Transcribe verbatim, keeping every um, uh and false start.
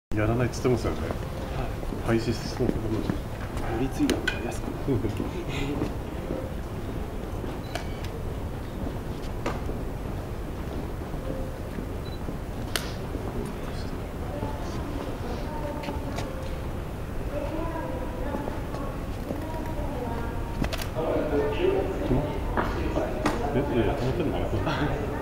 やらないって言ってますよね。廃止しそうなのに。 乗り継いだ方が安くなる。 え、いやいや、止まってんのかな。